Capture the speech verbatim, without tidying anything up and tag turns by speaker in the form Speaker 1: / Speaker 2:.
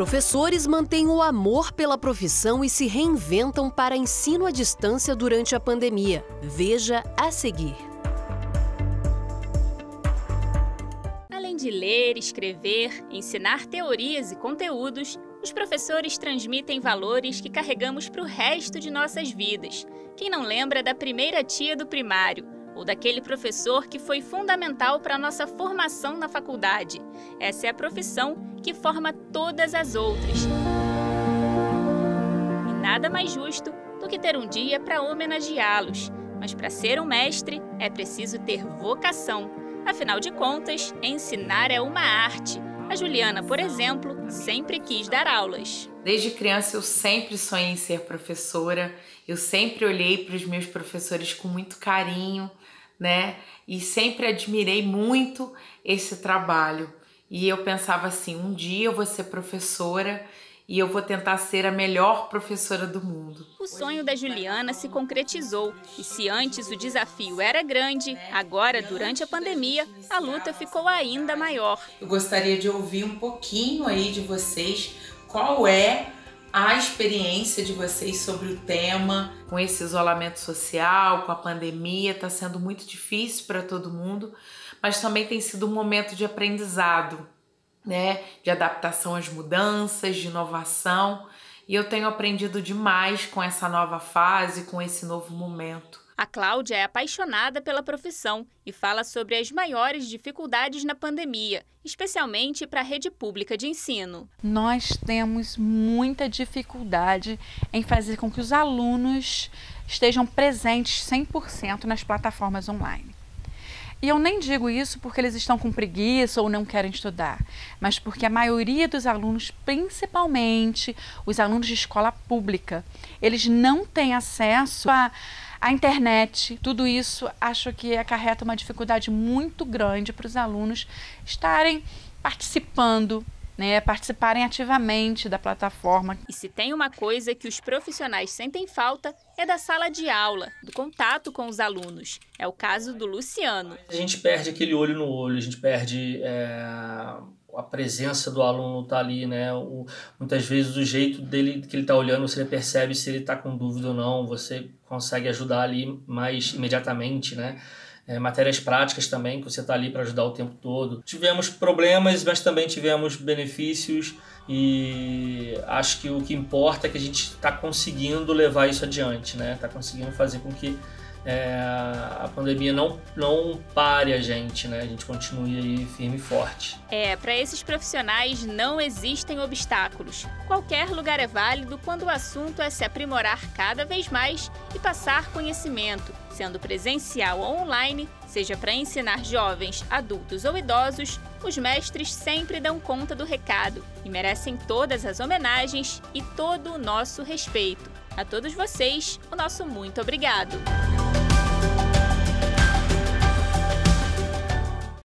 Speaker 1: Professores mantêm o amor pela profissão e se reinventam para ensino à distância durante a pandemia. Veja a seguir.
Speaker 2: Além de ler, escrever, ensinar teorias e conteúdos, os professores transmitem valores que carregamos para o resto de nossas vidas. Quem não lembra da primeira tia do primário? Ou daquele professor que foi fundamental para a nossa formação na faculdade? Essa é a profissão que forma todas as outras. E nada mais justo do que ter um dia para homenageá-los. Mas para ser um mestre, é preciso ter vocação. Afinal de contas, ensinar é uma arte. A Juliana, por exemplo, sempre quis dar aulas.
Speaker 3: Desde criança eu sempre sonhei em ser professora, eu sempre olhei para os meus professores com muito carinho, né? E sempre admirei muito esse trabalho. E eu pensava assim, um dia eu vou ser professora e eu vou tentar ser a melhor professora do mundo.
Speaker 2: O sonho da Juliana se concretizou. E se antes o desafio era grande, agora, durante a pandemia, a luta ficou ainda maior.
Speaker 3: Eu gostaria de ouvir um pouquinho aí de vocês, qual é a experiência de vocês sobre o tema. Com esse isolamento social, com a pandemia, está sendo muito difícil para todo mundo, mas também tem sido um momento de aprendizado, né? De adaptação às mudanças, de inovação. E eu tenho aprendido demais com essa nova fase, com esse novo momento.
Speaker 2: A Cláudia é apaixonada pela profissão e fala sobre as maiores dificuldades na pandemia, especialmente para a rede pública de ensino.
Speaker 4: Nós temos muita dificuldade em fazer com que os alunos estejam presentes cem por cento nas plataformas online. E eu nem digo isso porque eles estão com preguiça ou não querem estudar, mas porque a maioria dos alunos, principalmente os alunos de escola pública, eles não têm acesso a A internet. Tudo isso acho que acarreta uma dificuldade muito grande para os alunos estarem participando, né, participarem ativamente da plataforma.
Speaker 2: E se tem uma coisa que os profissionais sentem falta, é da sala de aula, do contato com os alunos. É o caso do Luciano.
Speaker 5: A gente perde aquele olho no olho, a gente perde é, a presença do aluno tá ali, né? O, muitas vezes o jeito dele que ele tá olhando, você percebe se ele tá com dúvida ou não, você consegue ajudar ali mais imediatamente, né? É, matérias práticas também, que você está ali para ajudar o tempo todo. Tivemos problemas, mas também tivemos benefícios e acho que o que importa é que a gente está conseguindo levar isso adiante, né? Está conseguindo fazer com que é, a pandemia não, não pare a gente, né? A gente continue aí firme e forte.
Speaker 2: É, para esses profissionais não existem obstáculos. Qualquer lugar é válido quando o assunto é se aprimorar cada vez mais e passar conhecimento, sendo presencial ou online, seja para ensinar jovens, adultos ou idosos, os mestres sempre dão conta do recado e merecem todas as homenagens e todo o nosso respeito. A todos vocês, o nosso muito obrigado!